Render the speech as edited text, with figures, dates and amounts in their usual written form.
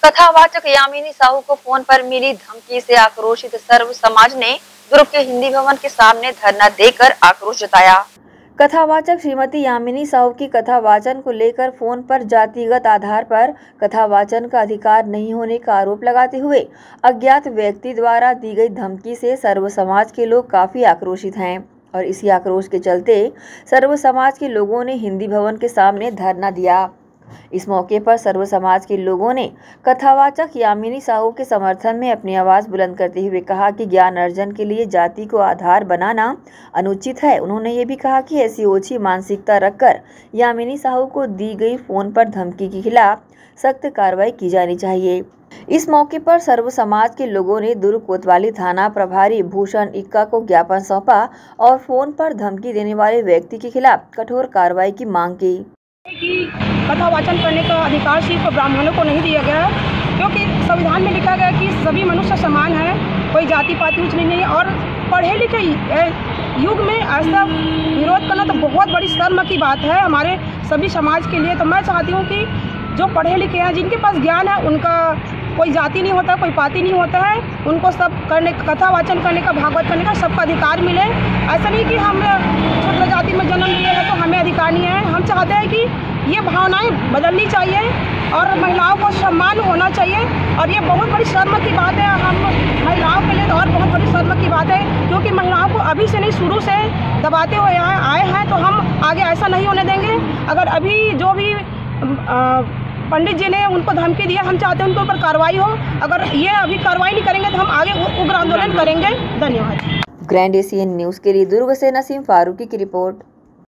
कथावाचक यामिनी साहू को फोन पर मिली धमकी से आक्रोशित सर्व समाज ने दुर्ग के हिंदी भवन के सामने धरना देकर आक्रोश जताया। कथावाचक श्रीमती यामिनी साहू की कथा वाचन को लेकर फोन पर जातिगत आधार पर कथा वाचन का अधिकार नहीं होने का आरोप लगाते हुए अज्ञात व्यक्ति द्वारा दी गई धमकी से सर्व समाज के लोग काफी आक्रोशित हैं और इसी आक्रोश के चलते सर्व समाज के लोगों ने हिंदी भवन के सामने धरना दिया। इस मौके पर सर्व समाज के लोगों ने कथावाचक यामिनी साहू के समर्थन में अपनी आवाज बुलंद करते हुए कहा कि ज्ञान अर्जन के लिए जाति को आधार बनाना अनुचित है। उन्होंने ये भी कहा कि ऐसी ओछी मानसिकता रखकर यामिनी साहू को दी गई फोन पर धमकी के खिलाफ सख्त कार्रवाई की जानी चाहिए। इस मौके पर सर्व समाज के लोगों ने दुर्ग कोतवाली थाना प्रभारी भूषण इक्का को ज्ञापन सौंपा और फोन पर धमकी देने वाले व्यक्ति के खिलाफ कठोर कार्रवाई की मांग की। कि कथा वाचन करने का अधिकार सिर्फ ब्राह्मणों को नहीं दिया गया है, क्योंकि संविधान में लिखा गया कि सभी मनुष्य समान है, कोई जाति पाति ऊंच नहीं है। और पढ़े लिखे युग में ऐसा विरोध करना तो बहुत बड़ी शर्म की बात है हमारे सभी समाज के लिए। तो मैं चाहती हूँ कि जो पढ़े लिखे हैं, जिनके पास ज्ञान है, उनका कोई जाति नहीं होता, कोई पाति नहीं होता है, उनको सब करने कथा वाचन करने का, भागवत करने का सबका अधिकार मिले। ऐसा नहीं कि हम क्षुद्र जाति में जन्म लिए हैं तो हमें अधिकार नहीं है। हम चाहते हैं कि ये भावनाएं बदलनी चाहिए और महिलाओं को सम्मान होना चाहिए। और ये बहुत बड़ी शर्म की बात है, हम महिलाओं के लिए तो और बहुत बड़ी शर्म की बात है, क्योंकि महिलाओं को अभी से नहीं शुरू से दबाते हुए आए हैं। तो हम आगे ऐसा नहीं होने देंगे। अगर अभी जो भी पंडित जी ने उनको धमकी दिया, हम चाहते हैं उनके ऊपर कार्रवाई हो। अगर ये अभी कार्रवाई नहीं करेंगे तो हम आगे उग्र आंदोलन करेंगे। धन्यवाद। ग्रैंड एशियन न्यूज़ के लिए दुर्ग से नसीम फारूकी की रिपोर्ट।